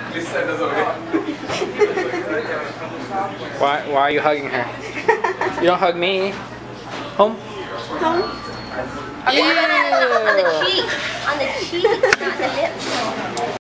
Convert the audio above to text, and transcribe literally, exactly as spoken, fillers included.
Why, why are you hugging her? You don't hug me. Home? Home? Ew. On the cheek. On the cheek, not the lips.